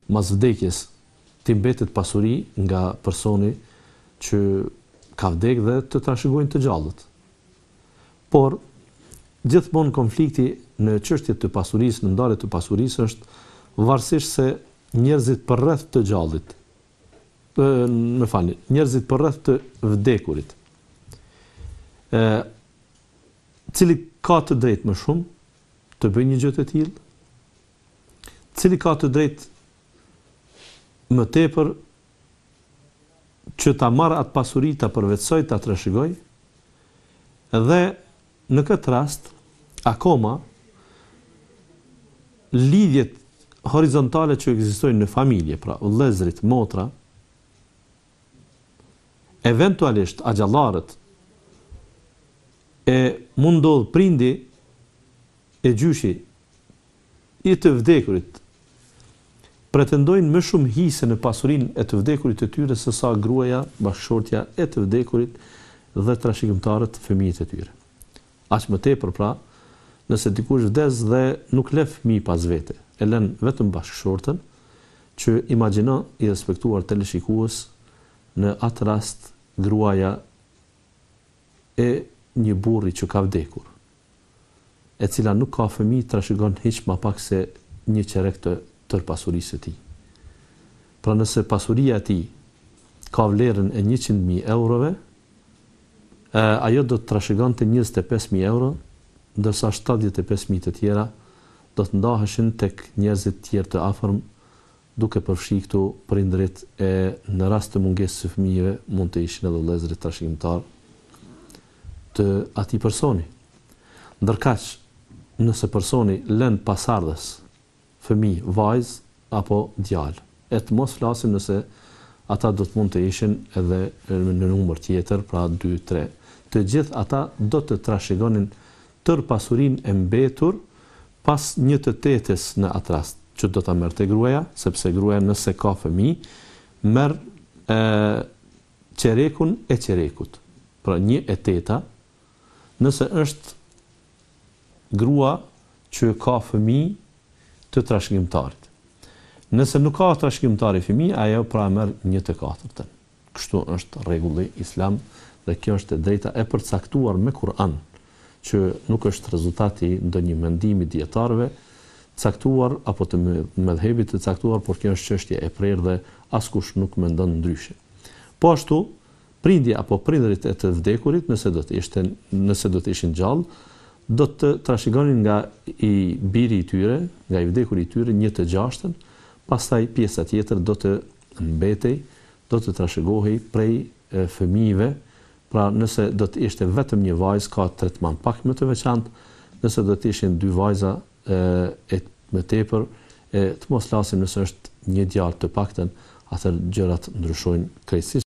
mas vdekjes ti mbetet pasuri nga personi që ka vdek dhe të trashëgojnë të gjallët. Por gjithmonë konflikti në çështjet të pasurisë, në ndarje të pasurisë është varësisht se njerëzit përreth të gjallit, njerëzit përreth të vdekurit, cili ka të drejtë më shumë të bëjë një gjë të tillë, cili ka të drejtë më tepër që ta marrë atë pasuri, ta përvetësoj, ta trashëgoj, dhe në këtë rast, akoma, lidhjet horizontale që ekzistojnë në familje, pra vëllezërit, motra, eventualisht axhallarët, e mund ndodh prindi e gjyshi i të vdekurit pretendojnë më shumë hise në pasurinë e të vdekurit të tyre se sa gruaja, bashkëshortja e të vdekurit dhe trashëgimtarët fëmijët e tyre. Aq më tepër pra, nëse dikush vdes dhe nuk le fëmijë pas vete, e lën vetëm bashkëshortën, që imagjino i respektuar teleshikues, në atë rast gruaja e një burri që ka vdekur, e cila nuk ka fëmijë, trashëgon hiç më pak se një çerek të tërë pasurisë së tij. Pra nëse pasuria e tij ka vlerën e 100.000 eurove, ajo do të trashëgonte 25.000 euro, ndërsa 75.000 të tjera do të ndaheshin tek njerëzit tjerë të afërm, duke përfshi këtu prindërit, e në rast të mungesës së fëmijëve mund të ishin edhe vëllezërit trashëgimtar të atij personi. Ndërkaq, nëse personi lën pasardhës fëmijë, vajzë apo djalë, e të mos flasim nëse ata do të mund të ishin edhe në numër tjetër, pra 2, 3. Të gjithë ata do të trashëgonin tërë pasurinë e mbetur pas 1/8 në atë rast, që do ta merrte gruaja, sepse gruaja nëse ka fëmijë, merr çerekun e çerekut. Pra 1/8 nëse është grua që ka fëmijë të trashëgimtarit. Nëse nuk ka trashëgimtari fëmijë, ajo pra merr 1/4. Kështu është rregulli islam dhe kjo është e drejta e përcaktuar me Kur'an, që nuk është rezultati ndonjë mendimi dietarëve caktuar apo të mëdhëbit të caktuar, por kjo është çështje e prerë dhe askush nuk mendon ndryshe. Po ashtu, prindja apo prindërit e të vdekurit, nëse do të ishin gjallë, do të trashëgonin nga i biri i tyre, nga i vdekuri i tyre 1/6, pastaj pjesa tjetër do të mbetej, do të trashëgohej prej fëmijëve. Pra nëse do të ishte vetëm një vajzë, ka tretman pak më të veçantë, nëse do të ishin 2 vajza e më tepër, të mos flasim nëse është një djalë të paktën, atëherë gjërat ndryshojnë krejtësisht.